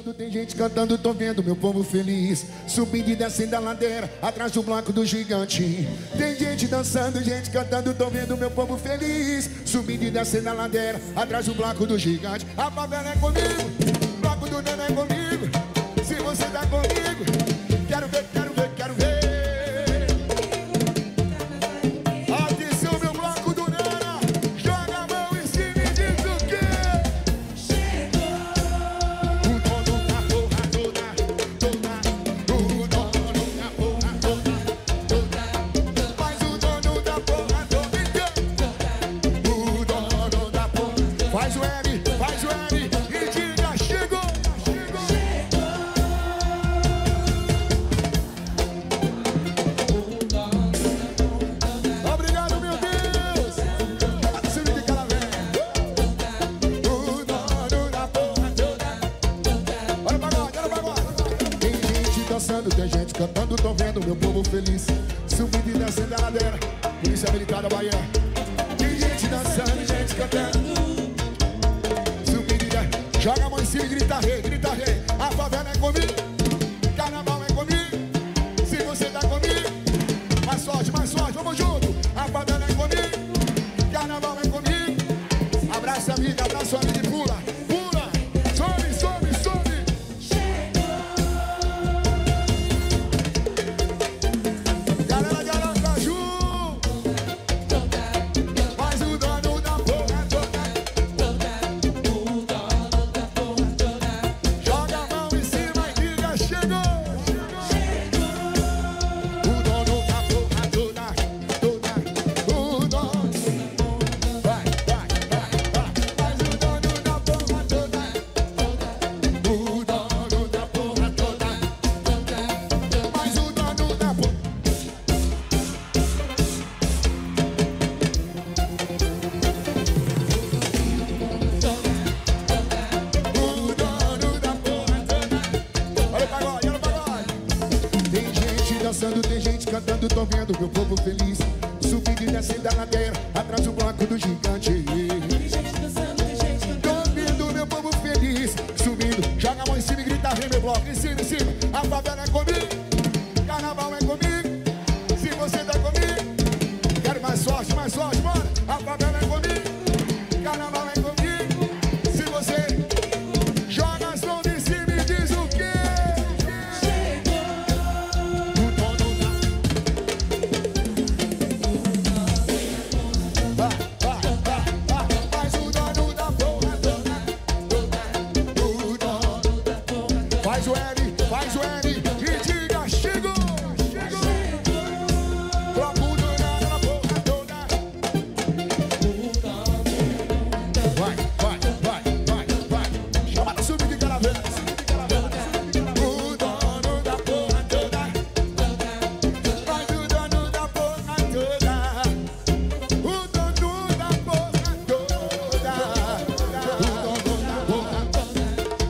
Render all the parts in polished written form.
dançando, tem gente cantando, tô vendo meu povo feliz. Subindo e descendo a ladeira, atrás do bloco do gigante. Tem gente dançando, gente cantando, tô vendo meu povo feliz. Subindo e descendo a ladeira, atrás do bloco do gigante. A favela é comigo, o bloco do Nana é comigo. Se você tá comigo, quero ver, quero ver, quero ver. Atenção, meu bloco do Nana, joga a mão em cima e diz o quê? Chegou o dono da porra toda, toda. O dono da porra toda, toda. Mas o dono da porra toda, o dono da porra. Faz o L e diga chegou, chegou. Obrigado, meu Deus. Assim de Calavera. O dono da porra toda. Olha o pagode, olha o pagode. Tem gente dançando, tem gente cantando, tô vendo meu povo feliz. Subindo e descendo a ladeira, Polícia Militar da Bahia. Tem gente dançando, gente cantando. Subindo e descendo. Joga a mão em cima e grita rei, grita rei. A favela é comigo, carnaval é comigo. Se você tá comigo, mais forte, vamos junto. A favela é comigo, carnaval é comigo. Abraça amiga, abraça amiga e pula, pula. Some, some, some. Galera de Aracaju, faz o dono da porra toda. Joga a mão em cima e diga chegou. O dono da porra toda, toda. O dono. Vai, vai, vai, vai. Faz o dono da porra toda, toda. O dono da porra toda, toda. Mas o dono da porra. O dono da porra toda. Olha o pagode, olha o pagode. Tem gente dançando, tem gente cantando, tô vendo meu povo feliz. Subindo e descendo a ladeira, atrás do bloco do gigante. Tô vendo meu povo feliz. Subindo, joga a mão em cima e grita rei, meu bloco. Em cima, em cima. A favela é comigo, carnaval é comigo. Se você tá comigo, quero mais forte, bora. A favela é comigo, carnaval é comigo. Se você joga as mãos em cima e diz o quê? O dono da... Vai, vai, vai, vai. Faz o dono da porra toda, toda. O dono da porra. Faz o L e diga chegou, chegou. Bloco do Nana na porra toda. Vai, vai, vai, vai, vai. Chama de subir de Calavera. O dono da porra toda. Faz o dono da porra toda. O dono da porra toda. O dono da porra toda.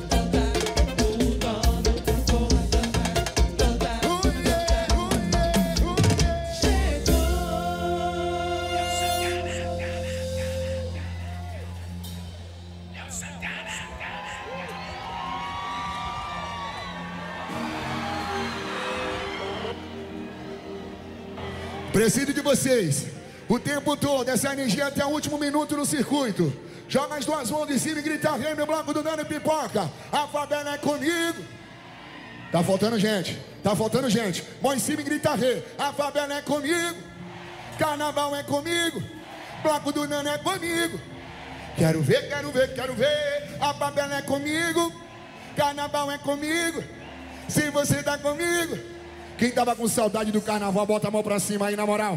Preciso de vocês o tempo todo, essa energia até o último minuto no circuito. Joga as duas mãos em cima e grita rei, meu bloco do Nana e pipoca. A favela é comigo. Tá faltando gente, tá faltando gente. Mão em cima e grita rei. A favela é comigo, carnaval é comigo. Bloco do Nana é comigo. Quero ver, quero ver, quero ver. A favela é comigo, carnaval é comigo. Se você tá comigo. Quem tava com saudade do carnaval, bota a mão pra cima aí, na moral.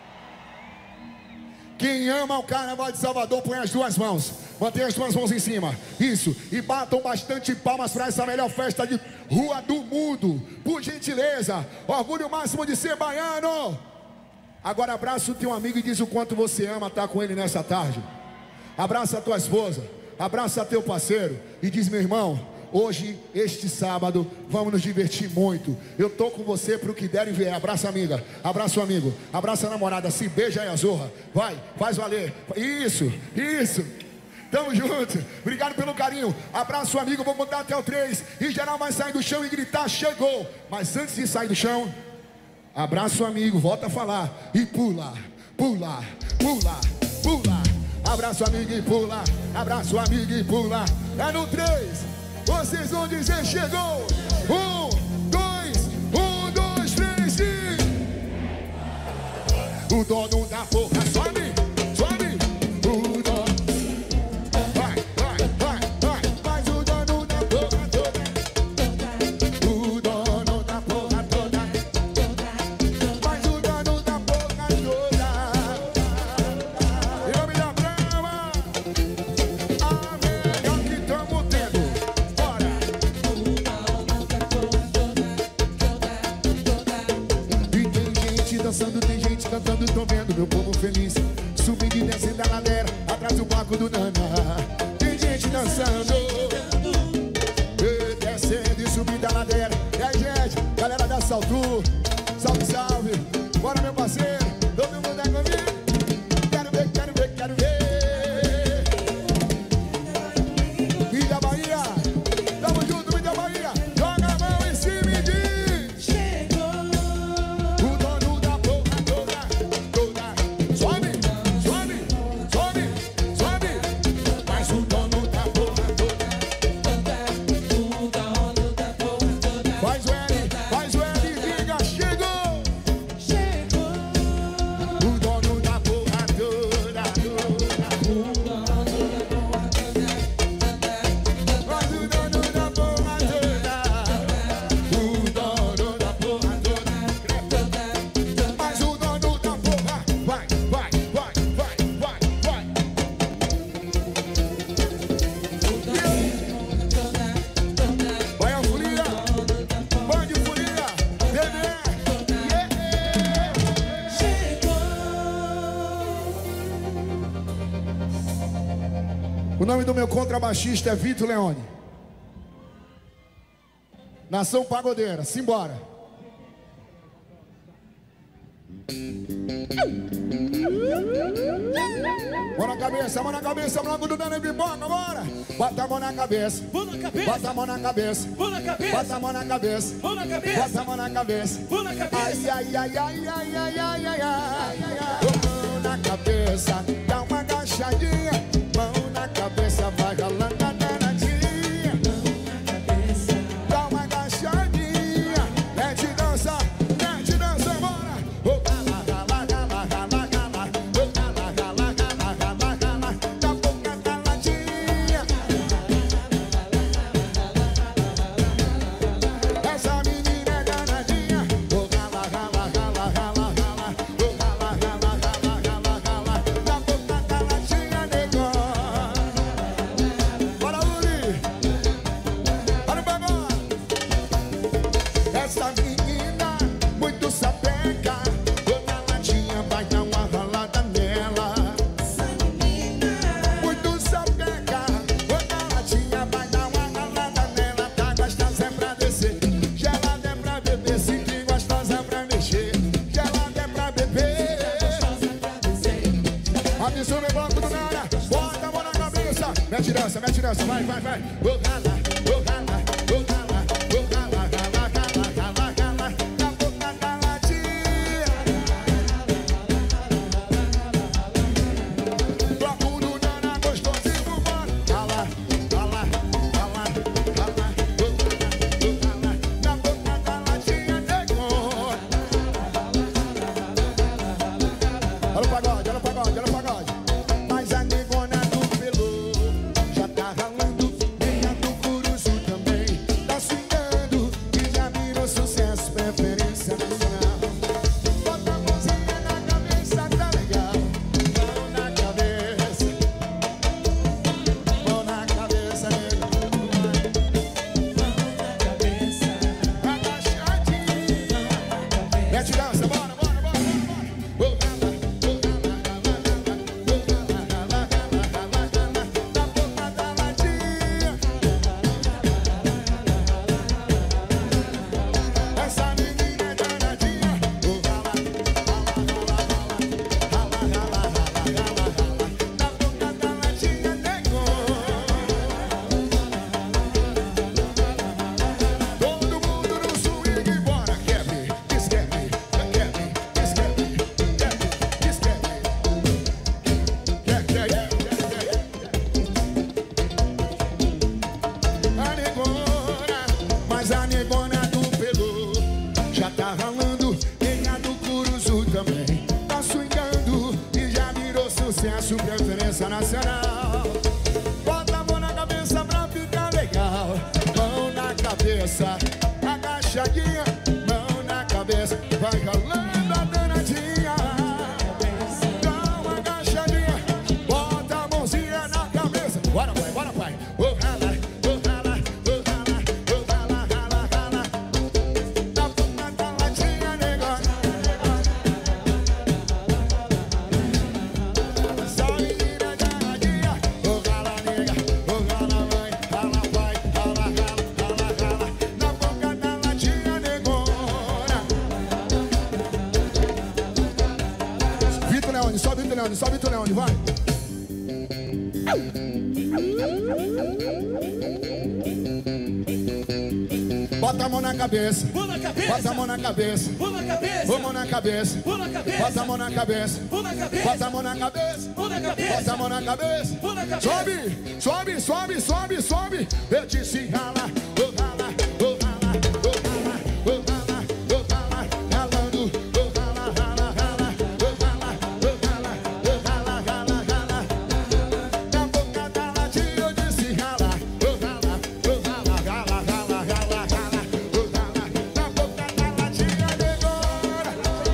Quem ama o carnaval de Salvador, põe as duas mãos. Mantenha as duas mãos em cima. Isso. E batam bastante palmas pra essa melhor festa de rua do mundo. Por gentileza. Orgulho máximo de ser baiano. Agora abraça o teu amigo e diz o quanto você ama estar com ele nessa tarde. Abraça a tua esposa. Abraça teu parceiro. E diz, meu irmão, hoje, este sábado, vamos nos divertir muito. Eu tô com você pro que der e vier. Abraça a amiga, abraça o amigo, abraça a namorada, se beija aí a zorra. Vai, faz valer. Isso, isso. Tamo junto. Obrigado pelo carinho. Abraço, amigo. Vou contar até o 3. E geral vai sair do chão e gritar: chegou. Mas antes de sair do chão, abraço, amigo. Volta a falar. E pula, pula, pula, pula. Abraço, amigo, e pula. Abraço, amigo, e pula. É no 3. Vocês vão dizer: chegou. 1, 2, 3 e... O dono da porra sobe, sobe. O dono. Vai, vai, vai, vai. Mas o dono da porra toda. O dono da porra toda. Mas o dono da porra toda. Em nome da Brava, a melhor que tamo tendo. Bora. E tem gente dançando, tem gente cantando, tô vendo meu povo feliz. Subindo e descendo a ladeira, atrás do barco do Nana. Tem gente dançando, e descendo e subindo a ladeira. E aí, gente, galera da Saltu, salve, salve. Bora, meu parceiro, todo mundo é comigo. Quero ver, quero ver, quero ver. Vida Bahia, tamo junto, Vida Bahia. Joga a mão em cima e diz: chegou. O dono da porra toda, toda. Sobe, sobe, sobe, sobe. Mas o dono da porra toda. Faz o L e diga: chegou. Chegou. O dono da porra toda, toda. Mas o dono da porra toda. O dono da porra toda. Mas o dono da porra. Vai, vai, vai, vai, vai, vai. Vai a folia. Bande folia. Bebê. O nome do meu contrabaixista é Vitor Leone. Nação Pagodeira, simbora. Mão na cabeça, bloco do Dano Pipoca, bora. Bota a mão na cabeça, Mão na cabeça, bota a mão na cabeça, mão na cabeça, bota a mão na cabeça, mão na cabeça, bota a mão na cabeça. mão na cabeça. Ai, ai, ai, ai, ai, ai, ai, ai, ai. Mão na cabeça, dá uma agachadinha. Mão na cabeça, vai ralando a danadinha. Dá uma agachadinha. Mete dança, bora. Oh, gala, gala, gala, gala, gala. Oh, gala, gala, gala, gala, gala. Dá pouca caladinha. Essa menina é danadinha. Oh, gala, gala, gala, gala, gala. Oh, gala, gala, gala, gala, gala. Dá pouca caladinha, negão. Bora, Uri. Bora, Bagó. Essa menina muito sapeca. Dona Latinha vai dar uma ralada nela. Muito sapeca. Dona Latinha vai dar uma ralada nela. Tá gostosa é pra descer, gelada é pra beber. Se que gostosa é pra mexer, gelada é pra beber. Absurdo é bloco do nada. Bota a mão na cabeça. Mete dança, vai, vai, vai. Ô gala, ô gala, ô gala, ô gala, gala, gala, gala, gala. Da boca galadinha. Bloco do nada, gostosinho, bora. Gala, gala, gala, gala, ô gala, da boca galadinha, negou. Olha o pagode, olha o pagode, olha o pagode. Mas a negona do pelo já tá ralando, vem a do isso, preferência nacional. Bota a mão na cabeça pra ficar legal. Mão na cabeça, agachadinha. Mão na cabeça, vai calando a danadinha. Dá uma agachadinha, bota a mãozinha na cabeça. Bora, pai, bora, pai. Sobe tu, Leone, vai. Bota a mão na cabeça. Bota a mão na cabeça. Mão na cabeça. Bota a mão na cabeça. Bota a mão na cabeça. Bota a mão na cabeça. Sobe, sobe, sobe, sobe, sobe. Eu disse rala, oh rala, oh rala, oh rala, oh rala, oh rala, ralando, oh rala, rala, rala, oh rala, oh rala, oh rala, rala, rala. Na boca da latinha eu disse rala, oh rala, oh rala, rala, rala, rala, rala, oh rala. Na boca da latinha agora.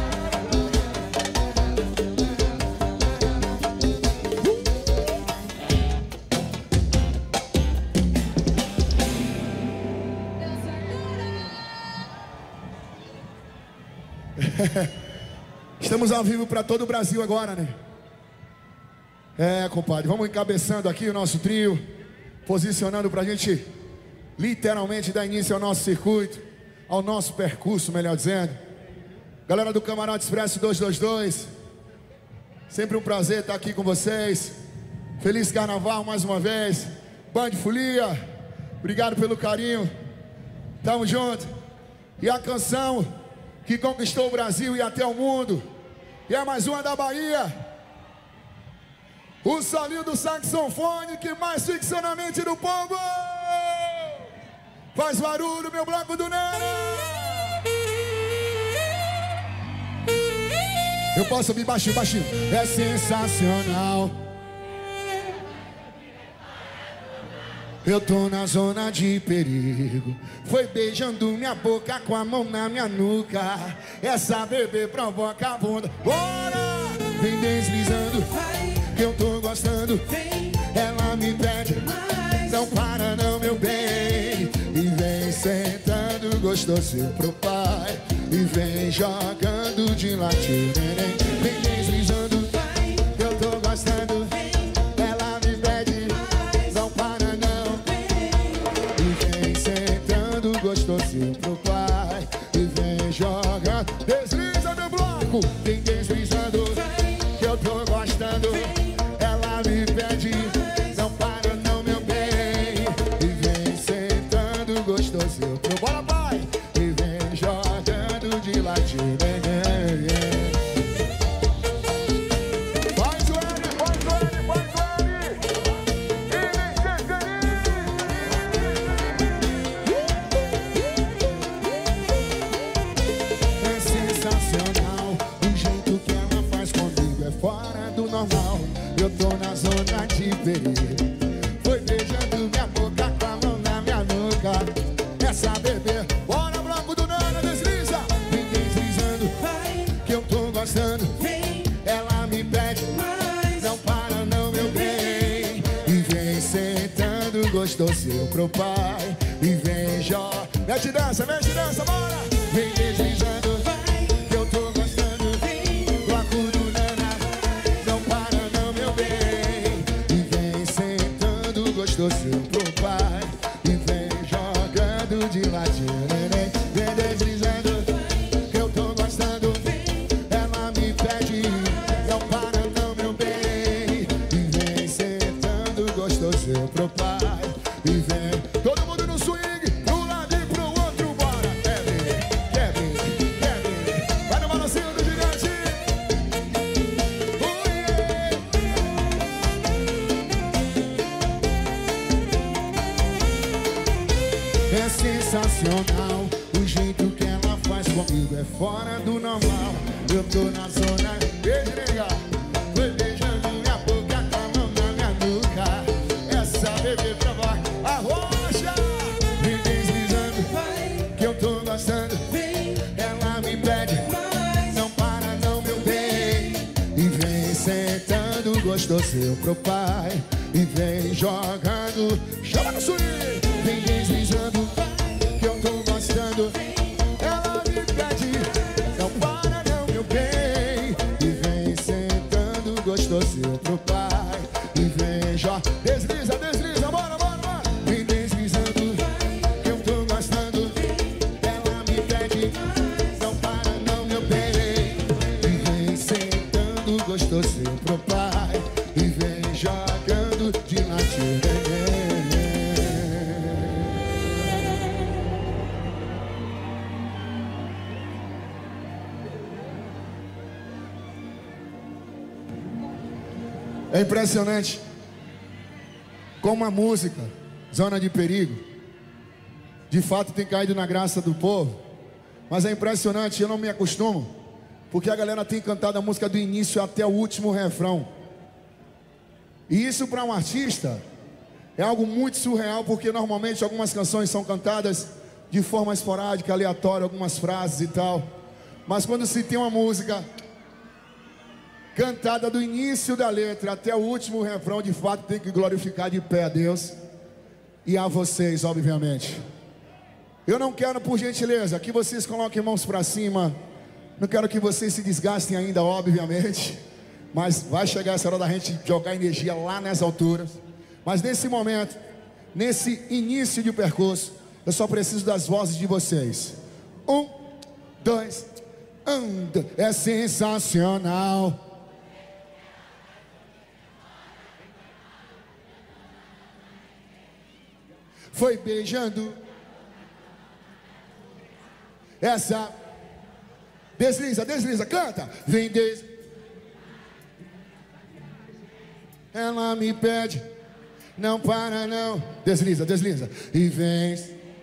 Estamos ao vivo para todo o Brasil agora, né? É, compadre, vamos encabeçando aqui o nosso trio, posicionando pra gente literalmente dar início ao nosso circuito, ao nosso percurso, melhor dizendo. Galera do Camarote Expresso 222, sempre um prazer estar aqui com vocês. Feliz Carnaval mais uma vez. Band Folia, obrigado pelo carinho. Tamo junto. E a canção que conquistou o Brasil e até o mundo, e é mais uma da Bahia. O solinho do saxofone que mais fixa na mente do povo. Faz barulho, meu bloco do Nana. Eu posso ouvir baixinho, baixinho. É sensacional. Eu tô na zona de perigo. Foi beijando minha boca com a mão na minha nuca. Essa bebê provoca a bunda. Bora! Vem deslizando, que eu tô gostando. Ela me pede, não para não, meu bem. E vem sentando gostoso pro pai. E vem jogando de latim, neném. Vem deslizando, que eu tô gostando. Ela me pede, não para não. E vem sentando gostoso pro pai. E vem jogando. Desliza, meu bloco. Vem deslizando, que eu tô gostando. Ela me pede, não para não, meu bem. E vem sentando gostoso pro bora, pai. E vem jogando de ladinho, faz o L, faz o L, faz o L. E vem chegando. É sensacional o jeito que ela faz comigo, é fora do normal. Eu tô na zona de perigo. Foi beijando minha boca com a mão na minha nuca. Essa bebê, bora bloco do Nana, desliza. Vem deslizando, que eu tô gostando. Ela me pede, não para não, meu bem. E vem sentando gostoso pro pai. E vem mete dança, bora. Vem deslizando, que eu tô gostando. Bloco do Nana, não para não, meu bem. E vem sentando gostoso pro pai. E vem jogando de ladinho, neném. Vem deslizando, que eu tô gostando. Ela me pede, não para não, meu bem. E vem sentando gostoso pro pai. E vem todo mundo no swing, pro lado e pro outro, bora. Kevin, vai no balancinho do gigante. É sensacional o jeito que ela faz comigo, é fora do normal. Eu tô na zona, beijo, nega. Foi beijando minha boca gostosinho pro pai. E vem jogando, chama no swing. Vem deslizando, que eu tô gostando. Ela me pede, não para não, meu bem. E vem sentando, gostosinho pro pai. E vem jogando, desliza, desliza, bora, bora, bora. Vem deslizando, que eu tô gostando. Ela me pede, não para não, meu bem. E vem sentando, gostosinho pro pai. E vem jogando de latinha. É impressionante como a música, Zona de Perigo, de fato tem caído na graça do povo. Mas é impressionante, eu não me acostumo, porque a galera tem cantado a música do início até o último refrão. E isso para um artista é algo muito surreal, porque normalmente algumas canções são cantadas de forma esporádica, aleatória, algumas frases e tal. Mas quando se tem uma música cantada do início da letra até o último refrão, de fato tem que glorificar de pé a Deus e a vocês, obviamente. Eu não quero, por gentileza, que vocês coloquem mãos para cima. Não quero que vocês se desgastem ainda, obviamente. Mas vai chegar essa hora da gente jogar energia lá nas alturas. Mas nesse momento, nesse início de percurso, eu só preciso das vozes de vocês. 1, 2, 1. É sensacional. Foi beijando essa. Desliza, desliza, canta. Vem Ela me pede, não para não. Desliza, desliza. E vem.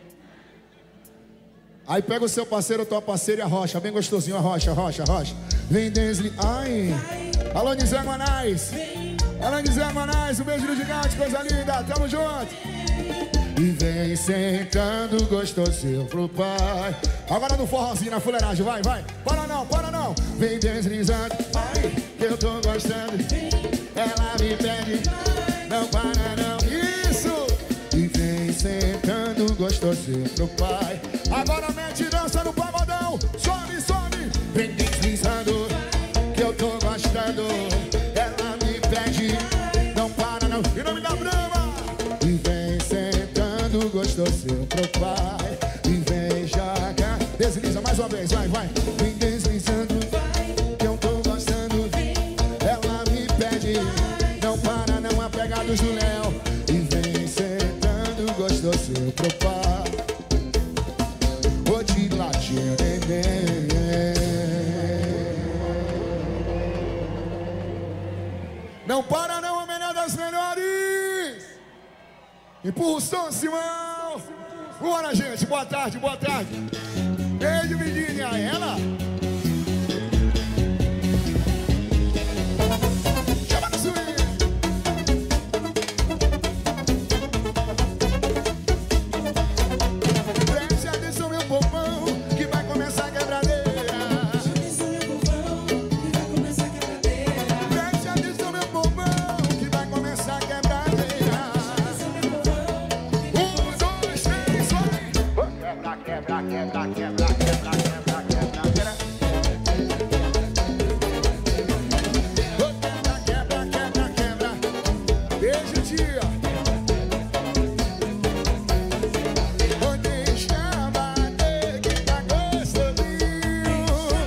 Aí pega o seu parceiro, a tua parceira e arrocha. Bem gostosinho, arrocha, arrocha, arrocha. Vem desliza. Ai. Alô, Nizé Manais. Alô, Nizé Manais. Um beijo no gigante, coisa linda. Tamo junto. E vem sentando gostosinho pro pai. Agora no forrozinho, na fuleiragem, vai, vai. Para não, para não. Vem deslizando, vai, que eu tô gostando. Ela me pede, não para não. Isso. E vem sentando gostosinho pro pai. Agora mete dança no pagodão. Sobe, sobe. Vem deslizando, que eu tô gostando. Ela me pede, não para não. Em nome da Brama. E vem sentando gostosinho pro pai. E vem jogar. Desliza mais uma vez, vai, vai. Vem deslizando, que eu tô gostando. Ela me pede, não para não, apegados do Léo. E vem sentando gostosinho pro pai. Vou te latir, neném. Não para não, a melhor das melhores. Empurra o som, Simão. Bora, gente, boa tarde, boa tarde. Beijo, Vidinha, ela. Chama no swing. Preste atenção, meu povão, que vai começar a quebradeira. Preste atenção, meu povão, que vai começar a quebradeira. 1, 2, 3, vai. Quebra, quebra, quebra, quebra, quebra, quebra, quebra, quebra. Quebra, quebra, quebra. Beijo, tia. Vou deixar bater que tá gostosinho.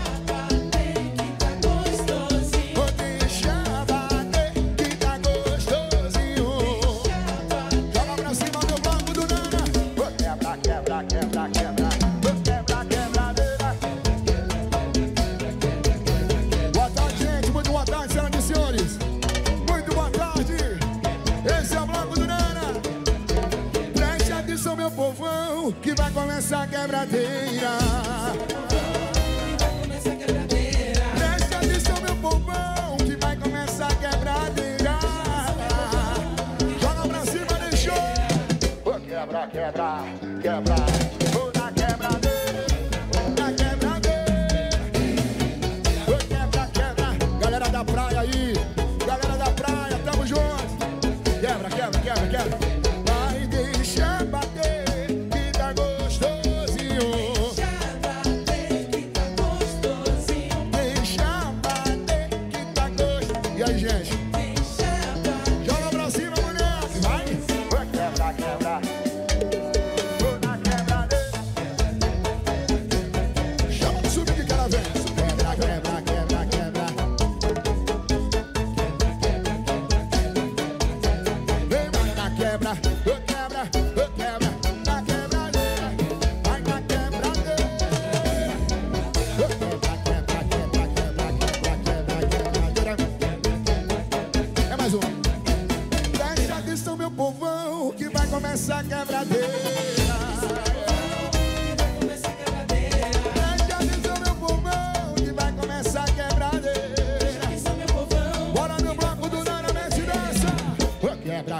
Vou deixar bater que tá gostosinho. Joga pra cima do bloco do Nana. Quebra, quebra, quebra, quebra. Quebra, quebradeira. Boa tarde, gente. Muito boa tarde, senhoras e senhores. Muito boa tarde. Esse é o bloco do Nana. Preste atenção, meu povão, que vai começar a quebradeira. Preste atenção, meu povão, que vai começar a quebradeira. Joga pra cima, deixou. Quebra, quebra, quebra. Na quebradeira, na quebradeira. Quebra, quebra. Galera da praia aí, galera da praia.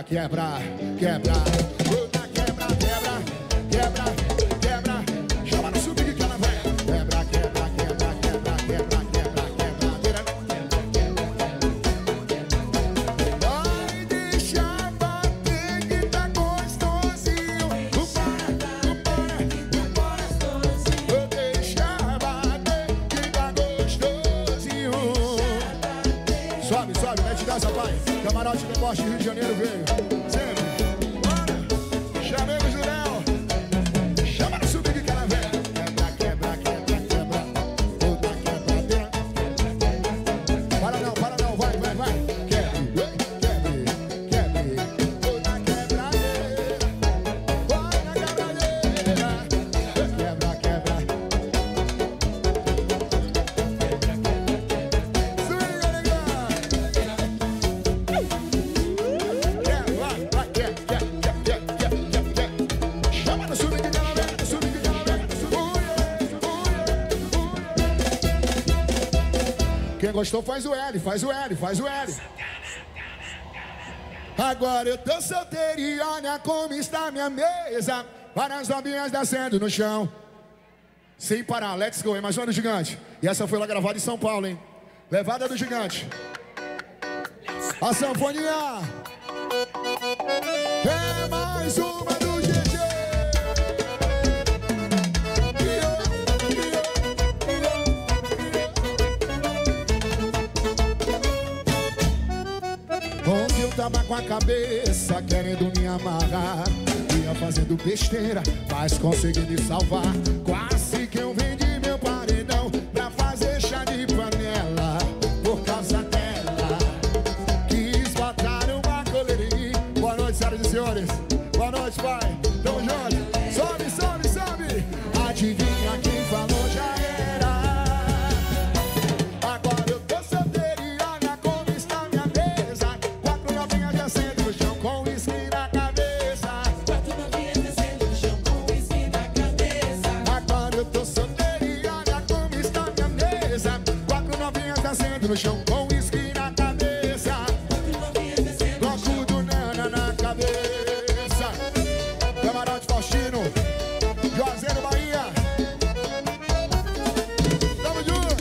quebra, quebra. Puta, quebra, quebra, quebra, quebra. Chama no subir que ela vai. Quebra, quebra, quebra, quebra, quebra, quebra, quebra. Vai deixar bater que tá gostosinho. Vou deixar bater que tá gostosinho. Sobe, sobe, mete dança, pai. Camarote do Poste, Rio de Janeiro veio. Sempre. Bora. Chamemos o Léo. Chama no subir que ela vem. Quebra, quebra, quebra, quebra. Puta quebradeira. Para não, vai, vai, vai. Quebre, quebre, quebre. Puta quebradeira. Vai na quebradeira. Quebra, quebra. Swinga, legal. Chama no subir que ela vem, subir que ela vem. Quem gostou faz o L, faz o L, faz o L. Agora eu tô solteiro e olha como está minha mesa. Várias novinhas descendo no chão. Sem parar, let's go, é mais uma do Gigante. E essa foi lá gravada em São Paulo, hein? Levada do Gigante. A sanfoninha. É mais uma do GG. Ontem eu tava com a cabeça querendo me amarrar. Ia fazendo besteira, mas consegui me salvar. Quase que eu vendi meu paredão pra fazer chá de panela. Por causa dela, quis botar uma coleira em mim. Boa noite, senhoras e senhores. Boa noite, pai. Tamo junto. Sobe, sobe, sobe. Adivinha quem falou já era. Agora eu tô solteiro e olha como está minha mesa. Quatro novinhas descendo no chão com uísque na cabeça. Quatro novinhas descendo no chão com uísque na cabeça. Agora eu tô solteiro e olha como está minha mesa. Quatro novinhas descendo no chão com uísque na cabeça. Quatro novinhas descendo no chão. Bloco do Nana na cabeça. Camarote Faustino, Juazeiro, Bahia. Tamo junto.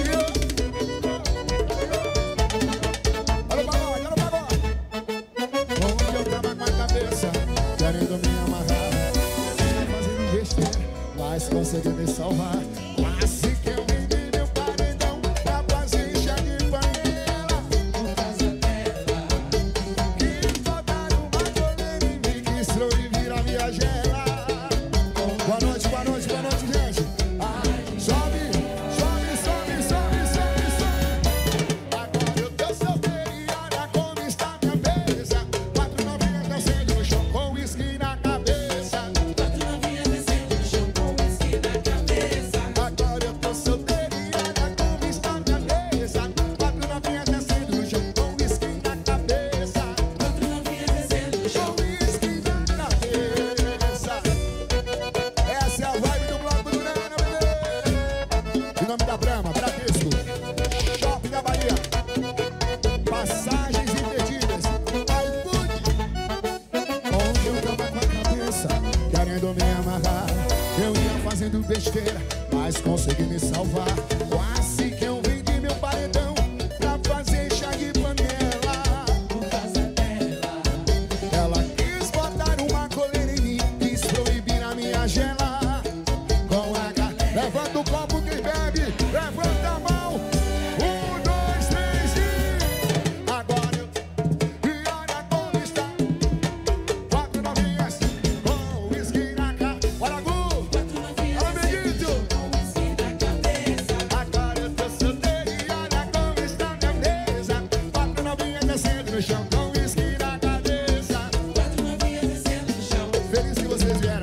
Alô, pagode, alô, pagode. Onde eu tava com a cabeça querendo me amarrar, fazendo besteira, mas consegui me salvar. Quase que eu vendi meu paredão pra fazer chá de panela. Por causa dela, Quis botar uma coleira em mim, quis proibir a minha gela. Boa noite, gente. Sobe, sobe, sobe, sobe, sobe, sobe. Agora eu tô solteiro e olha como está minha mesa. Quatro novinhas descendo no chão com uísque na cabeça. quatro novinhas descendo no chão com uísque na cabeça. Agora eu tô solteiro e olha como está minha mesa. Quatro novinhas descendo no chão com uísque na cabeça. Quatro novinhas descendo no chão. Com uísque na cabeça. Essa é a vibe do bloco do Nana, bebê. Em nome da Brahma, Bradesco, Shopping da Bahia, passagens impedidas, iFood. Onde eu tava com a cabeça querendo me amarrar, eu ia fazendo besteira, mas consegui me salvar. Quase que eu vendi meu paredão pra fazer chá de panela. Por causa dela, Ela quis botar uma coleira em mim, quis proibir a minha gela. Com H, levanta o copo quem bebe, levanta a mão. 1, 2, 3 e... Agora eu... E olha como está. Quatro novinhas com uísque na cara. Bora, Gu! quatro novinhas Alô, descendo no Benito! chão com uísque na cabeça. Agora eu tô solteiro e olha como está minha mesa. Quatro novinhas descendo no chão com uísque na cabeça. Quatro novinhas descendo no chão. Feliz que vocês vieram.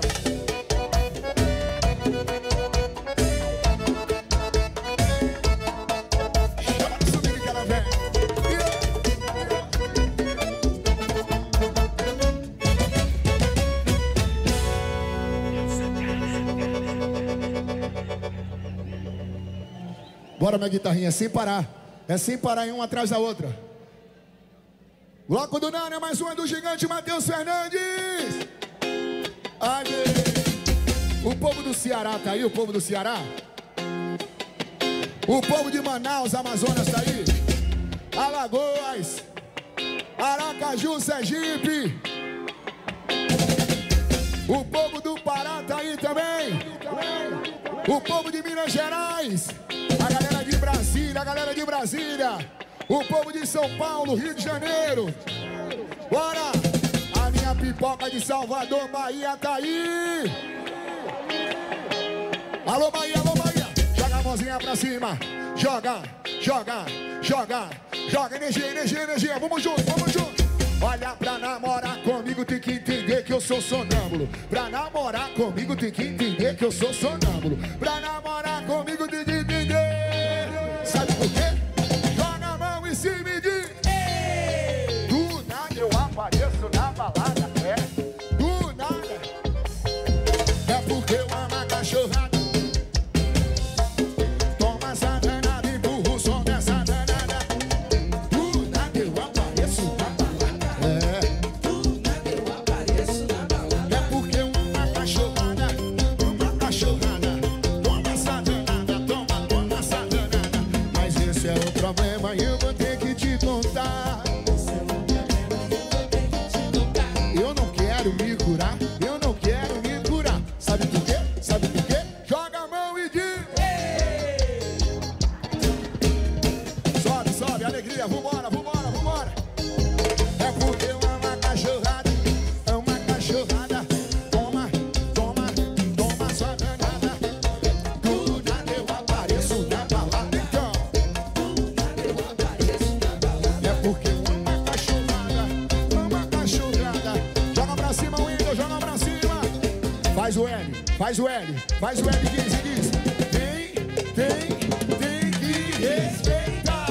Chama no subir que ela vem. Bora, minha guitarrinha, sem parar. É sem parar em uma atrás da outra. Bloco do Nana, mais uma do gigante Matheus Fernandes. Aí. O povo do Ceará tá aí, o povo do Ceará? O povo de Manaus, Amazonas tá aí? Alagoas, Aracaju, Sergipe. O povo do Pará tá aí também. O povo de Minas Gerais. A galera de Brasília, a galera de Brasília. O povo de São Paulo, Rio de Janeiro. Bora! A minha pipoca de Salvador, Bahia tá aí. Alô Bahia, alô Bahia. Joga a mãozinha pra cima. Joga, joga, joga. Joga energia, energia, energia. Vamos junto, vamos junto. Olha, pra namorar comigo tem que entender que eu sou sonâmbulo. Pra namorar comigo tem que entender que eu sou sonâmbulo. Pra namorar comigo tem que entender. Sabe por quê? Joga a mão em cima e diz: ei! Do nada eu apareço na balada. É, do nada. É porque eu amo a cachorrada. Toma essa danada, empurra o som dessa danada. Do nada eu apareço na balada. É, do nada eu apareço na balada. É porque eu amo a cachorrada. Uma cachorrada. Toma essa danada, toma essa danada. Mas esse é o problema e eu vou ter que te contar. Eu não quero me curar, eu não quero me curar. Sabe por quê? Sabe por quê? Joga a mão e diz: sobe, sobe, alegria, vambora, vambora, vambora. É porque eu amo a cachorrada, amo a cachorrada. Toma, toma, toma sua danada. Do nada eu apareço na balada, então. Do nada eu apareço na balada. É porque eu amo a cachorrada, amo a cachorrada. Joga pra cima, Wendel, joga pra cima. Faz o L, faz o L, faz o L, diz e diz. Tem que respeitar.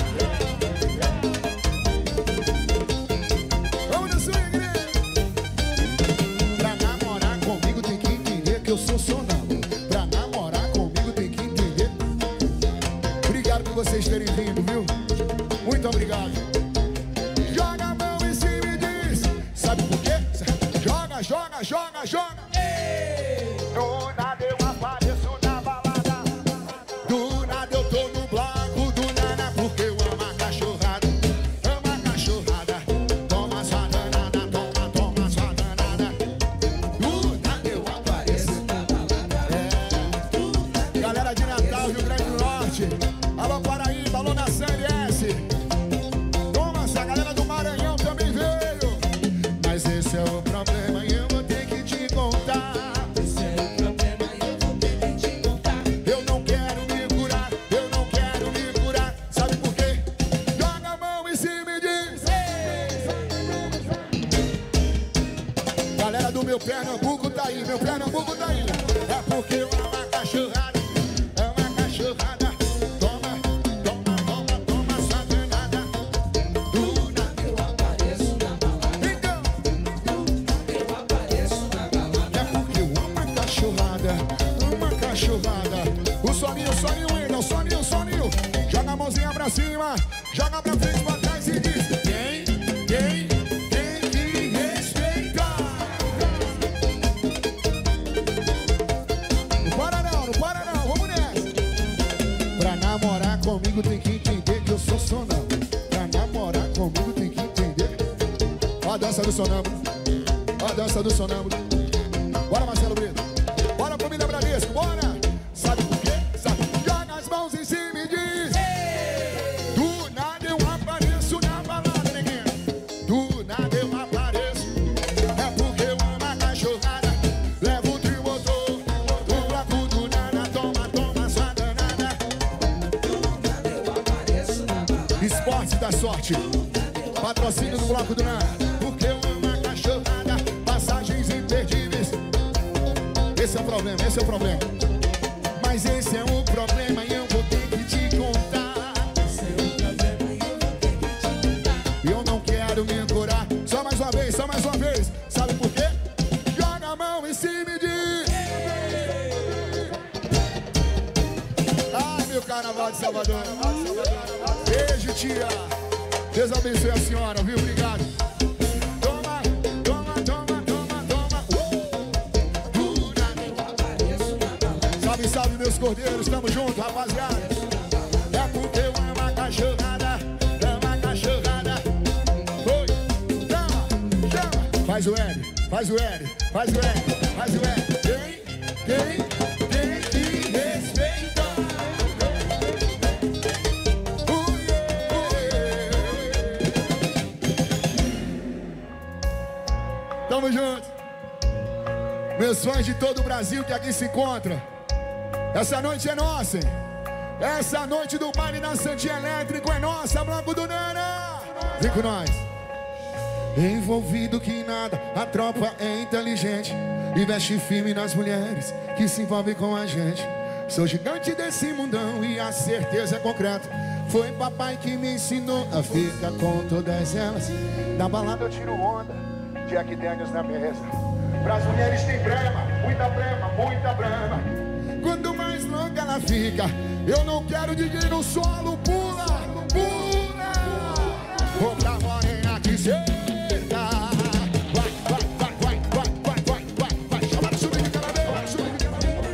Vamos na sua igreja. Pra namorar comigo tem que entender que eu sou sonâmbulo. Pra namorar comigo tem que entender. Obrigado por vocês terem vindo, viu? Muito obrigado. Joga a mão em cima e diz: sabe por quê? Joga, joga, joga, joga. Do nada eu apareço na balada. Do nada eu tô no bloco do Nana. Porque eu amo a cachorrada. Amo a cachorrada. Toma sua danada, toma sua danada. Do nada eu apareço na balada. É. Galera de Natal, Rio Grande do Norte. Alô Paraíba, alô na CLS. Toma, essa galera do Maranhão também veio. Mas esse é o problema e eu vou ter que te contar. Esse é o problema e eu vou ter que te contar. Eu não quero me curar, eu não quero me curar. Sabe por quê? Joga a mão em cima e diz: galera do meu Pernambuco tá aí, meu Pernambuco tá aí. É porque eu amo a cachorrada, amo a cachorrada. Toma, toma, toma, toma sua danada. Do nada Eu apareço na balada. então. Eu apareço na balada. É porque eu amo a cachorrada, amo a cachorrada. O soninho, soninho, Wendel, soninho, soninho. Joga a mãozinha pra cima, joga pra frente, pra trás e diz: tem que respeitar. Não para não, vamos nessa. Pra namorar comigo tem que entender que eu sou sonâmbulo. Pra namorar comigo tem que entender. Ó a dança do sonâmbulo, ó a dança do sonâmbulo. Bora, Marcelo Brito. Bora, família Bradesco, bora. Sabe por quê? Sabe? Joga as mãos em cima e diz: do nada eu apareço na balada, neguinho. Do nada eu apareço. É porque eu amo a cachorrada. Levo o trio motor, o bloco do Nana. Toma, toma sua danada. Do nada eu apareço na balada. Esporte da sorte. Patrocínio do bloco do Nana. Porque eu amo a cachorrada. Passagens imperdíveis. Esse é o problema, esse é o problema. Mas esse é o problema e eu vou ter que te contar. Esse é o problema e eu vou ter que te contar. Eu não quero me curar. Só mais uma vez, só mais uma vez. Sabe por quê? Joga a mão em cima e diz: ai, meu carnaval de Salvador. Beijo, tia. Deus abençoe a senhora, viu? Obrigado. Toma, toma, toma, toma, toma. Salve, salve, meus cordeiros. Tamo junto, rapaziada. É porque eu amo a cachorrada. Amo a cachorrada. Oi, chama, chama. Faz o L, faz o L, faz o L, faz o L. Quem te respeita? Tamo junto. Meus fãs de todo o Brasil que aqui se encontram. Essa noite é nossa, hein? Essa noite do baile na Santinha Elétrico é nossa, Blanco do Nana. Vem com nós. Envolvido que nada, a tropa é inteligente e veste firme nas mulheres que se envolvem com a gente. Sou gigante desse mundão e a certeza é concreta. Foi papai que me ensinou a ficar com todas elas. Na balada eu tiro onda, Jack Daniels na mesa. Pras mulheres tem brema, muita brema, muita brema. Quanto mais louca ela fica, eu não quero DJ no solo. Pula, pula. Vou pra morena que senta. Vai, vai, vai, vai, vai, vai, vai, vai, vai. Chama de subir de cada vez, subir de cada vez.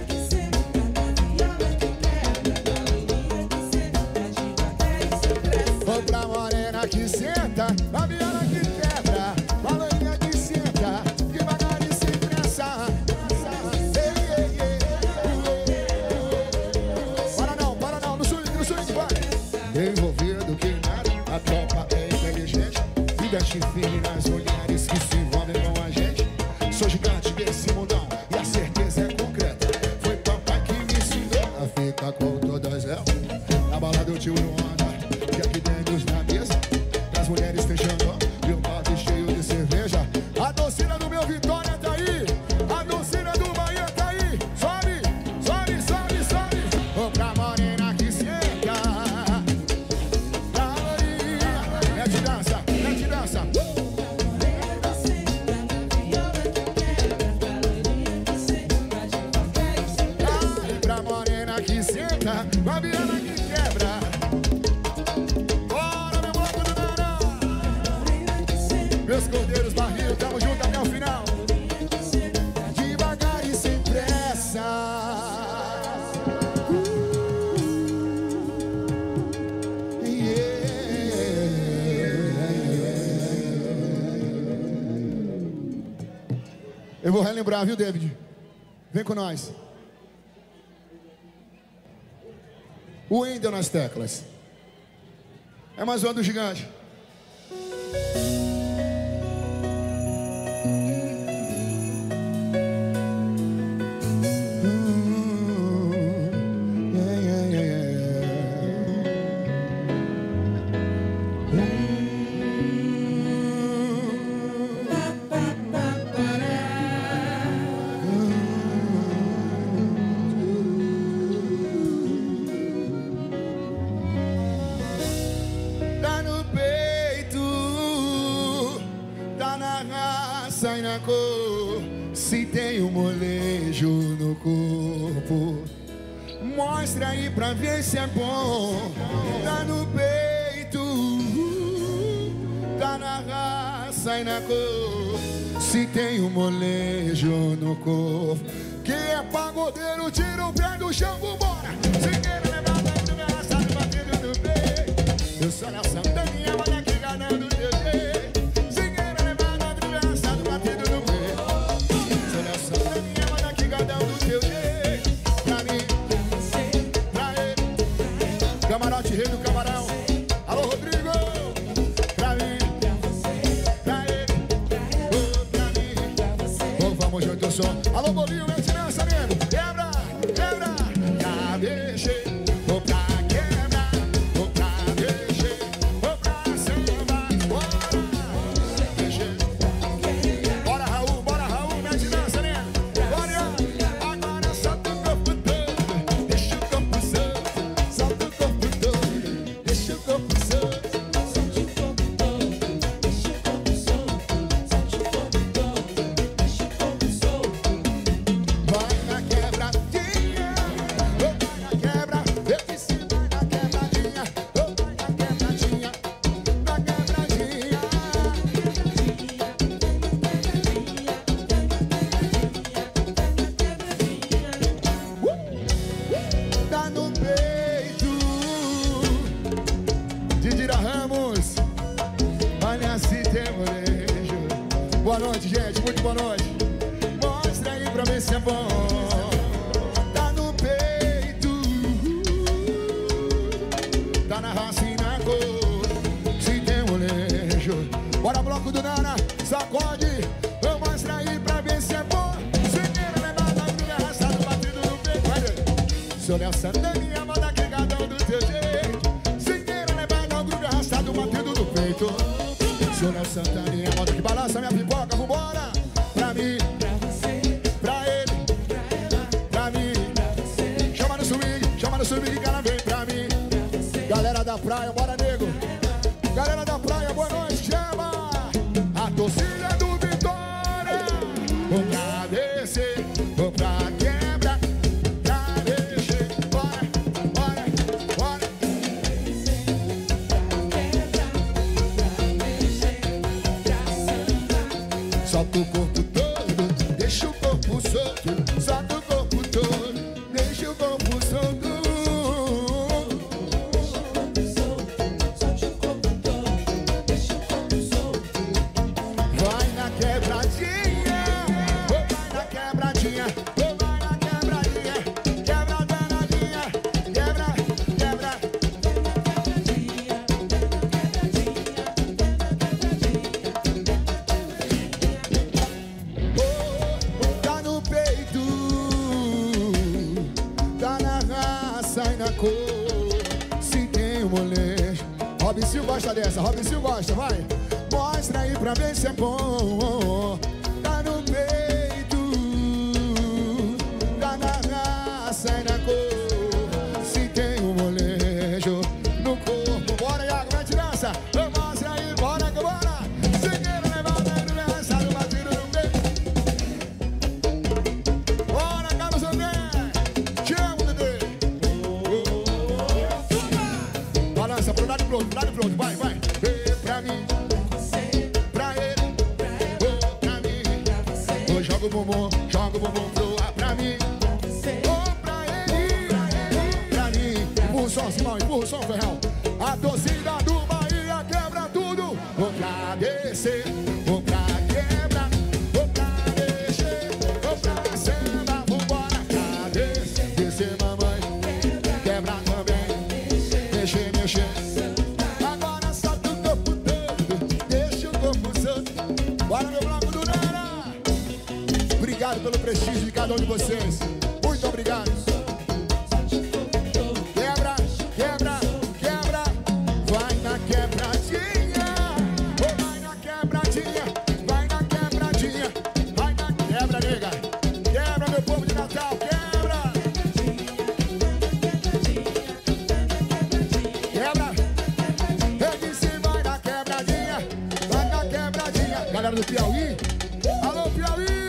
Vou pra morena que senta, a viola que quebra, a loirinha que senta, devagar e sem pressa. Para não, no swing, vai. Envolvido que nada, a tropa é inteligente e veste firme nas mulheres que se envolvem com a gente. Sou gigante desse mundão e a certeza é concreta. Foi papai que me ensinou a ficar com todas elas. Na balada eu tiro onda, que aqui dentro na mesa, as mulheres fechando e o balde cheio de cerveja. A docina do meu Vitória tá aí, a docina do Bahia tá aí. Sobe, sobe, sobe, sobe. Vou pra morena que senta, pra loirinha. Mete dança, mete dança. Ai, pra morena que senta, pra viola que quebra. Bora, meu bloco do Nana. Meus cordeiros barril, tamo junto até o final. Devagar e sem pressa. Eu vou relembrar, viu, David? Vem com nós. O Wendel nas teclas. É mais uma do gigante. Tá no peito, tá na raça e na cor. Se tem um molejo no corpo, mostra aí pra ver se é bom. Tá no peito, tá na raça e na cor. Se tem um molejo no corpo, quem é pagodeiro tira o pé do chão, vambora. Se queira levar dentro da assado batendo no peito, eu sou na Santaninha, olha aqui ganhando teu jeito. Se queira levar dentro da assado batendo no peito, sou na Santaninha, olha aqui ganhando teu jeito. Pra mim, pra ele, camarote rei do camarão. Alô, Rodrigo. Pra mim, pra ele, pra mim. Oh, vamos junto o som. Alô, Bolinho, mete nessa, nego. Quebra, quebra. Já deixei. noite, gente, muito boa noite. Mostra aí pra ver se é bom. Tá no peito, tá na raça e na cor. Se tem molejo. Bora, bloco do Nana, sacode. Mostra aí pra ver se é bom. Se queira levar na grua, arrastado, batido no peito. Vai ver. Seu Léo Santaninha, manda aqui gadão do teu jeito. Se queira levar na grua, arrastado, batido no peito. Seu Léo Santaninha, bota que balança minha pipoca, vambora. Pra mim, pra ele, pra mim. Chama no swing, que ela vem pra mim. Galera da praia, bora nego. Galera da praia, boa noite, chama. A torcida do Vitória. Vou pra descer, vou pra quebra, pra descer. Bora, bora, bora. Solta o corpo todo, deixa o corpo solto. Solta o corpo todo, deixa o corpo solto. Vai na quebradinha, vai na quebradinha, vai na quebradinha. Quebra danadinha, quebra, quebra. Tá no peito, tá na raça e na cor. Se tem um molejo. Robinho gosta dessa, Robinho gosta, vai. Mostra aí pra ver se é bom. Tá no peito, tá na raça e na cor. Se tem um molejo no corpo. Bora, Iago, vai de dança. Mostra aí, bora que bora. Se queira levar na grua, arrastado, batido no peito. Bora, Carlos André. Te amo, Dedê. Balança pro lado e pro outro, vai, vai. Vem pra mim, pra ele, oh, pra mim. Oh, joga o bumbum pro ar pra mim. Oh, pra ele, pra mim. Empurra o som, Simão, empurra o som, Ferrão. A torcida do Bahia quebra tudo. Vou pra descer, vou pra quebra, vou pra descer, vou pra samba, vambora. Pra descer, mamãe, quebra também. Mexer, mexer. Agora solta o corpo todo, deixa o corpo solto. Bora, meu bloco do Nara. Obrigado pelo prestígio de cada um de vocês. Muito obrigado. Quebra, quebra, quebra. Vai na quebradinha, oh, vai na quebradinha, vai na quebradinha, vai na quebra, nega. Quebra, meu povo de Natal, quebra. Quebra. Eu disse vai na quebradinha, vai na quebradinha. Galera do Piauí, alô Piauí.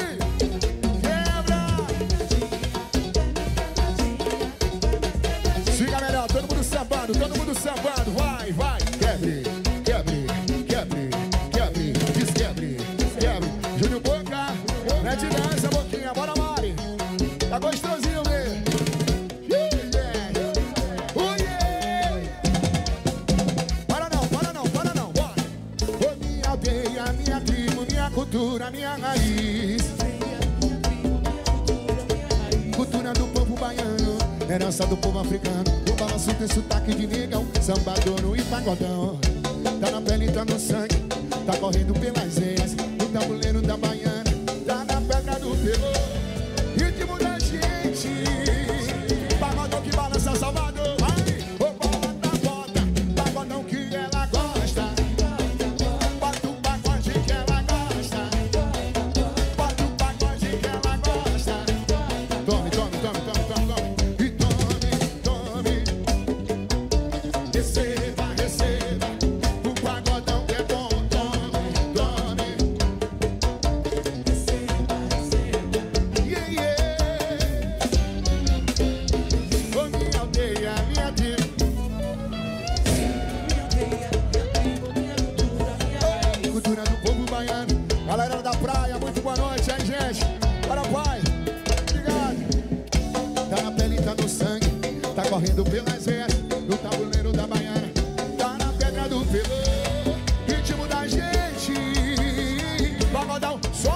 Fica melhor, todo mundo sambando, vai, vai. Quebre, quebre, quebre, quebre, desquebre, quebre. Júnior Boca, mete nessa boquinha, bora Mari. Tá gostosinho mesmo. Oh yeah. Para não, bora. Oh, minha aldeia, minha tribo, minha cultura, minha raiz. Cultura do povo baiano, herança do povo africano. O balanço tem sotaque de negão, sambador e pagodão. Tá na pele, tá no sangue, tá correndo pelas veias. No tabuleiro da baiana, tá na pedra do pelô. Ritmo da gente, pagodão que balança Salvador. Vai, ô bota, pagodão que ela gosta. Bota o pagode que ela gosta. Bota o pagode que ela gosta. Tome. E tome. Receba. O pagodão que é bom. Tome. Yeah. Ô minha aldeia, minha tribo. Cultura do povo baiano. Galera da praia, muito boa noite, hein, gente? Para pai. Tá na pele, tá no sangue, tá correndo pelas veias. No tabuleiro da baiana, tá na pedra do pelô. Ritmo da gente, pagodão, só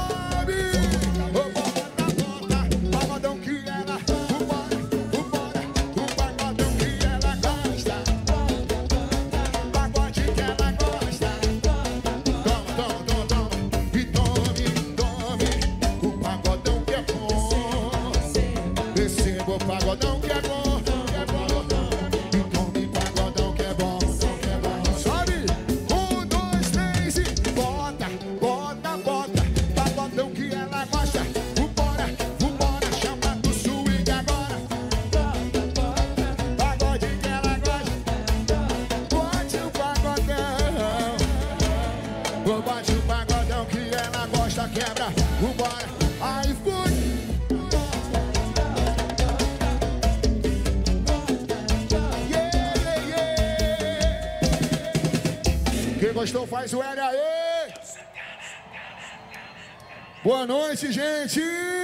Receba o pagodão que é bom, que é bom. E tome pagodão que é bom, que é bom. Sobe, 1, 2, 3 e bota, bota, bota. Pagodão que ela gosta. Vambora, vambora, chama do swing agora. Pagode que ela gosta. Bote o pagodão. Bote o pagodão que ela gosta, quebra. Vambora, aí foi. Quem gostou faz o L aí. Boa noite, gente.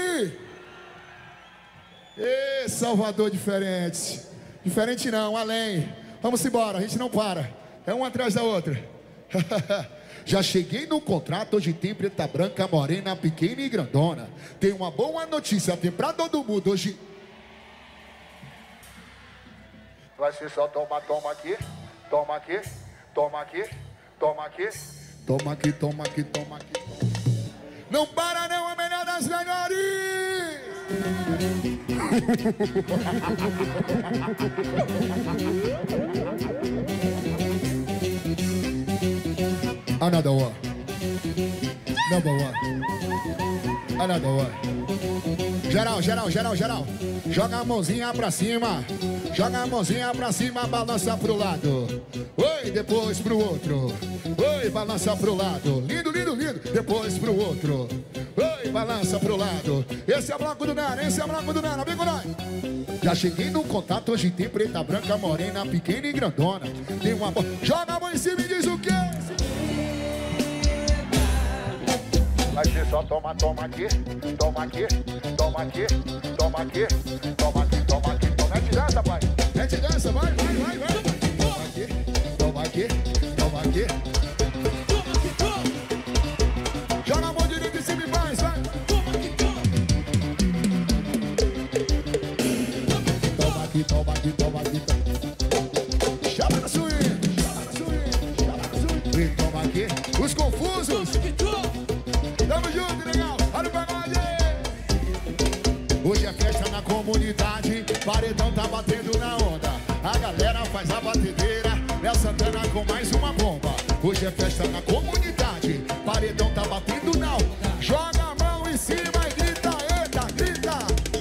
Ê, Salvador diferente. Diferente não, além. Vamos embora, a gente não para. É uma atrás da outra. Já cheguei no contrato, hoje tem preta, branca, morena, pequena e grandona. Tem uma boa notícia, tem pra todo mundo hoje. Vai ser só toma, toma aqui, toma aqui, toma aqui. Toma aqui, toma aqui, toma aqui, toma aqui. Não para não, é melhor das melhores. Another one. Number one. Another one. Geral, geral, geral, geral. Joga a mãozinha pra cima. Joga a mãozinha pra cima, balança pro lado. Oi, depois pro outro. Oi, balança pro lado. Lindo, lindo, lindo. Depois pro outro. Oi, balança pro lado. Esse é o bloco do Nana, esse é o bloco do Nana. Vem com nós. Já cheguei no contato, hoje tem preta, branca, morena, pequena e grandona. Tem uma... Joga a mão em cima e diz o quê? Vai ser só toma, toma aqui, toma aqui, toma aqui, toma aqui, toma aqui, toma aqui. Mete dança, pai. Mete dança, vai, vai, vai, vai. Toma aqui, toma aqui, toma aqui. Joga a mão direita em cima e vai, vai. Toma aqui, toma aqui, toma aqui. Chama no swing, chama no swing, chama no swing. Toma aqui, os confusos. Tamo junto, legal. Olha o pagode. Hoje é festa na comunidade. Paredão tá batendo na onda. A galera faz a batedeira. Léo Santana com mais uma bomba. Hoje é festa na comunidade. Paredão tá batendo na onda. Joga a mão em cima e grita, eita, grita.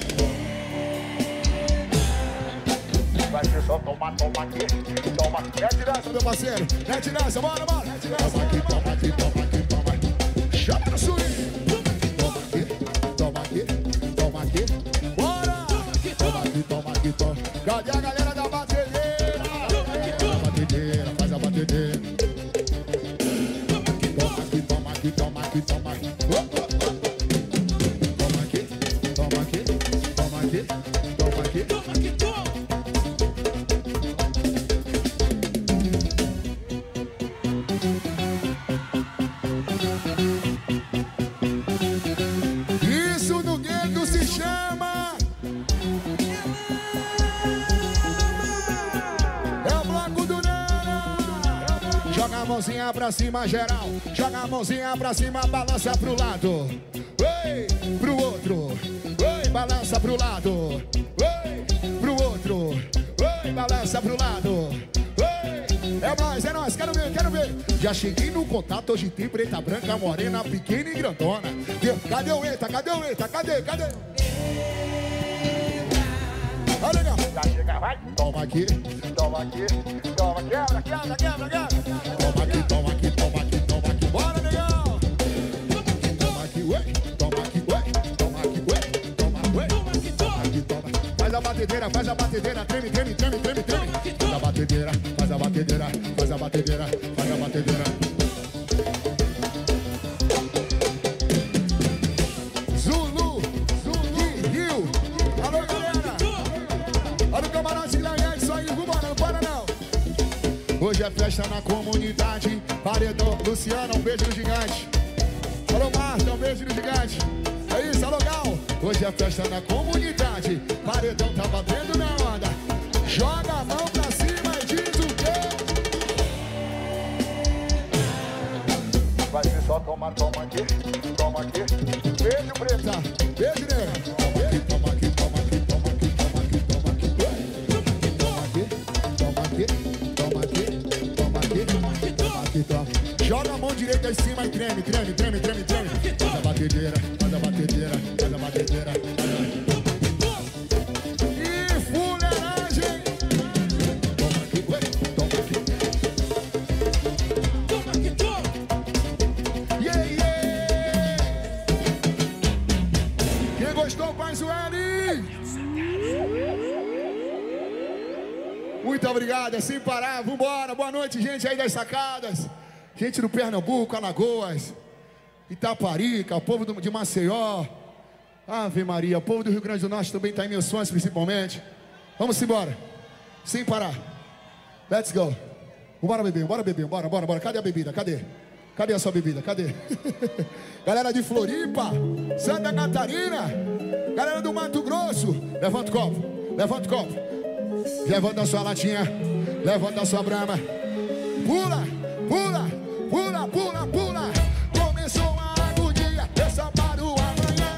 Vai ser só toma, toma aqui. Toma aqui. Mete dança, meu parceiro. Mete dança, bora, bora. Mete dança. Toma aqui, toma aqui, toma aqui, toma aqui. Chama no swing. Toma aqui, toma aqui, toma aqui. Bora! Toma aqui, toma aqui, toma. Cadê a galera da batedeira? Faz a batedeira, faz a batedeira. Toma aqui, toma aqui, toma aqui, toma aqui. Toma aqui, toma aqui, toma aqui, toma aqui. Toma aqui, toma. Joga a mãozinha pra cima, geral. Joga a mãozinha pra cima, balança pro lado. Oi, pro outro. Oi, balança pro lado. Oi, pro outro. Oi, balança pro lado. Oi, é nóis, quero ver, quero ver. Já cheguei no contato, hoje tem preta, branca, morena, pequena e grandona. Cadê o ETA, cadê o ETA, cadê? Olha, legal. Já chega, vai. Toma aqui, toma aqui, toma, quebra, quebra, quebra, quebra. Toma aqui, toma aqui, toma aqui, toma aqui. Bora, legal. Toma aqui, ué, toma aqui, ué, toma aqui, ué, toma, ué. Toma aqui, toma. Faz a batedeira, treme, treme, treme, treme, treme. Faz a batedeira, faz a batedeira, faz a batedeira, faz a batedeira. Zulu, Rio. Alô, galera. Olha o camarote lá, é isso aí, vambora, não para não. Hoje é festa na comunidade. Paredão, Luciana, um beijo no gigante. Alô, Marta, um beijo no gigante. É isso, alô, Gal. Hoje é festa na comunidade. Paredão tá batendo na onda. Joga a mão pra cima e diz o quê? Vai ser só toma, toma aqui, toma aqui. Beijo, preta, beijo, nega. Toma aqui, toma aqui, toma aqui, toma aqui. em cima e treme, treme, treme, treme, treme. Faz a batedeira, faz a batedeira, faz a batedeira. E fuleiragem. Toma aqui, toma aqui. Toma aqui, toma. Yeah, yeah. Quem gostou, faz o L. Muito obrigado, é sem parar, vambora. Boa noite, gente aí das sacadas. Gente do Pernambuco, Alagoas, Itaparica, o povo de Maceió. Ave Maria, o povo do Rio Grande do Norte também está em meus sonhos, principalmente. Vamos embora, sem parar. Let's go. Bora beber, bora beber, bora, bora, bora. Cadê a bebida? Cadê? Cadê a sua bebida? Cadê? Galera de Floripa, Santa Catarina, galera do Mato Grosso, levanta o copo, levanta o copo. Levanta a sua latinha, levanta a sua brama. Pula, pula, pula, pula, pula. Começou a agonia, eu só paro amanhã.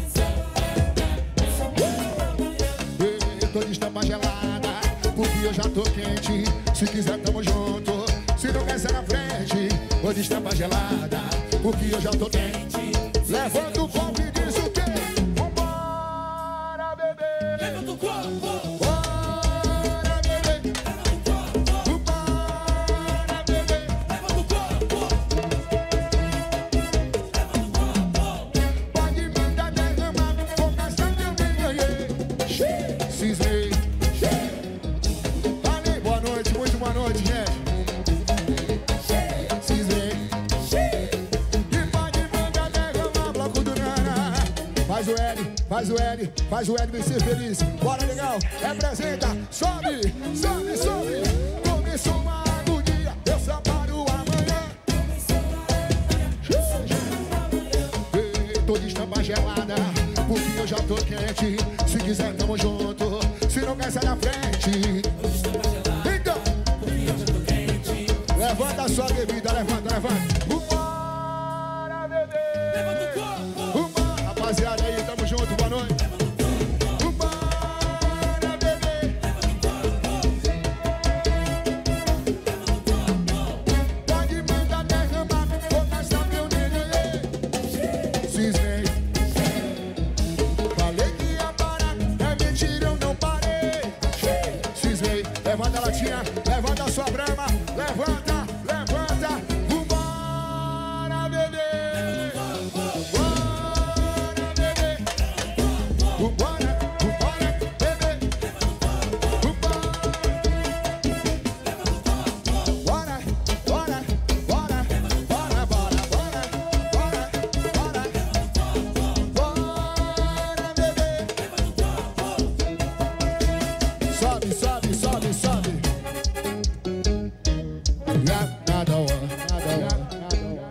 Tô de estampa gelada, porque eu já tô quente. Se quiser tamo junto, se não quer ser na frente. Tô de estampa gelada, porque eu já tô quente. Levanta o copo e diz o quê? Vambora, bebê. Levanta o copo. Faz o L me ser feliz. Bora, legal, representa. Sobe, sobe, sobe. Começou uma agonia, eu só paro amanhã. Tô de estampa gelada, porque eu já tô quente. Se quiser, tamo junto. Se não quer, sai na frente. Então, levanta a sua bebida, levanta, levanta. Vambora, bebê. Levanta o copo. Vambora, rapaziada aí, tamo junto, boa noite. Levanta a latinha, levanta a sua brama, levanta, levanta, vambora, bebê. Vambora, bebê. Vambora, vambora, bebê. Vambora. Bora, bora, bora, bora, bora, bora, bora, bora. Bora, bebê. Sobe, sobe, sobe, sobe. Nada hora, nada hora.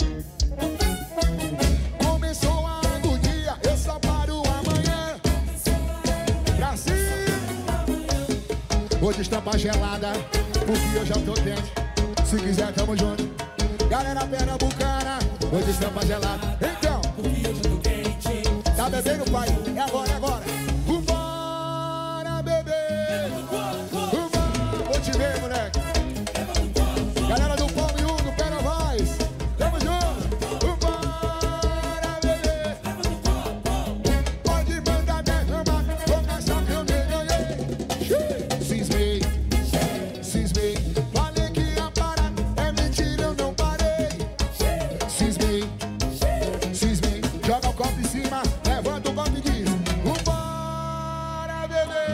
Começou a agonia, eu só paro amanhã. Pra cima. Hoje estampa gelada, porque eu já tô quente. Se quiser, tamo junto. Galera pernambucana, hoje estampa gelada. Então, Porque eu já tô quente. tá bebendo, pai? É agora, é agora. Vambora, bebê. Vambora. Vou te ver, moleque. Galera do Palmo e do Pera Voz, tamo junto. Vambora, bebê. Pode mandar derramar, começa a reunir. Cismei, cismei. Falei que ia parar, é mentira, eu não parei. Cismei, cismei. Joga o copo em cima, levanta o copo e diz: vambora, bebê.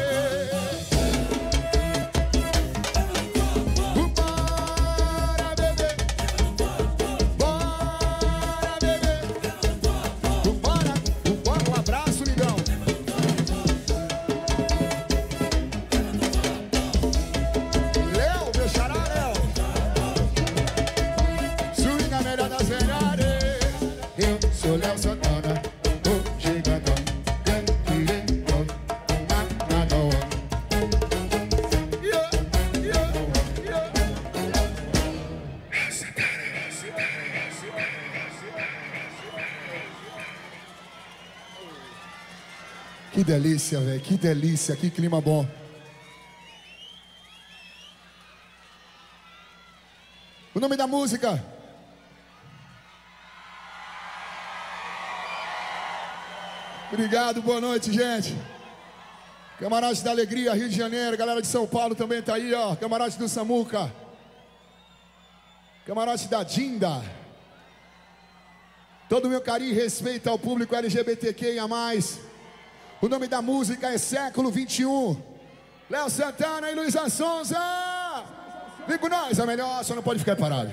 Sou Léo Santana, o gigantão, diretor, nada Que delícia, velho, que delícia, que clima bom. O nome da música Obrigado, boa noite, gente. Camarote da Alegria, Rio de Janeiro. Galera de São Paulo também tá aí, ó. Camarote do Samuca. Camarote da Dinda. Todo o meu carinho e respeito ao público LGBTQIA+. O nome da música é Século XXI. Léo Santana e Luísa Sonza. Vem com nós, a melhor, só não pode ficar parado.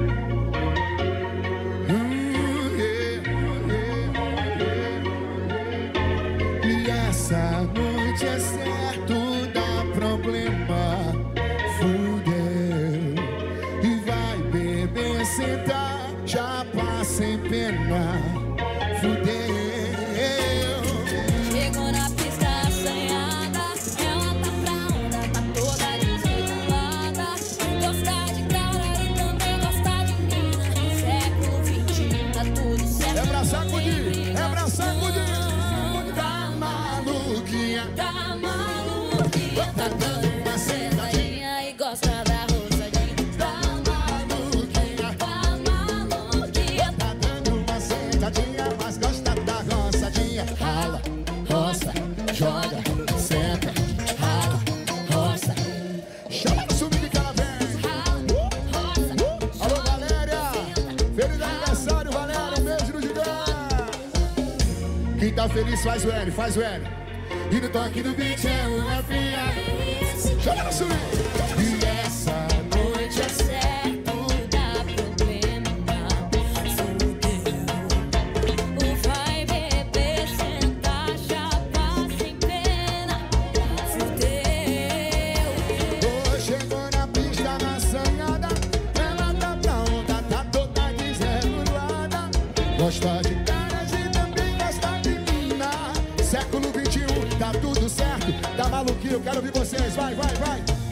E essa noite é certo, dá problema. Fudeu. E vai beber, sentar, já passa sem pena. Fudeu. Chegou na pista assanhada, ela tá pra onda, tá toda desregulada. Gosta de cara e também gosta de mina. Século XXI, tá tudo certo. É pra sacudir, é pra sacudir. Tá maluquinha, Tá maluquinha, tá dando uma sentadinha e gosta da rosadinha. Tá maluquinha, tá dando uma sentadinha, mas gosta da roçadinha. Rala, roça, joga, senta, rala, roça. Chama no swing que ela vem. Alô, Valéria. Feliz aniversário, Valéria. Um beijo no gigante. Quem tá feliz faz o L, faz o L. E no toque do beat é uma fia. Chama no swing. E essa noite é certo, dá problema. Fudeu. O vai beber, sentar, chapa sem pena. Fudeu. Chegou na pista na assanhada, ela tá pra onda, tá toda desregulada. Gosta de caras e também gosta de mina. Século XXI, tá tudo certo, tá maluquinho, quero ouvir vocês, vai, vai, vai.